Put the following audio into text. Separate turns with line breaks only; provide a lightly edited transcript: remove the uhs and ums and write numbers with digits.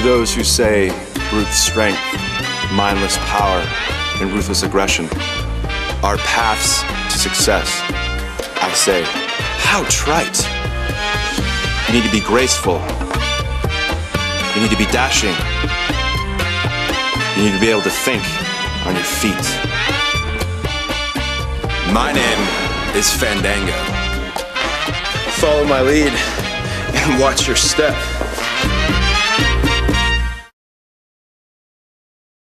those who say brute strength, mindless power, and ruthless aggression are paths to success, I say, how trite. You need to be graceful. You need to be dashing. You need to be able to think on your feet. My name is Fandango. Follow my lead and watch your step.